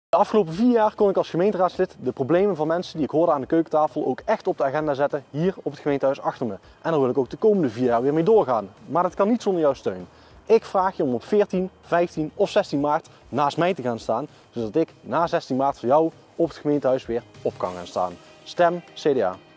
De afgelopen 4 jaar kon ik als gemeenteraadslid de problemen van mensen die ik hoorde aan de keukentafel ook echt op de agenda zetten hier op het gemeentehuis achter me. En daar wil ik ook de komende 4 jaar weer mee doorgaan. Maar dat kan niet zonder jouw steun. Ik vraag je om op 14, 15 of 16 maart naast mij te gaan staan, zodat ik na 16 maart voor jou op het gemeentehuis weer op kan gaan staan. Stem CDA.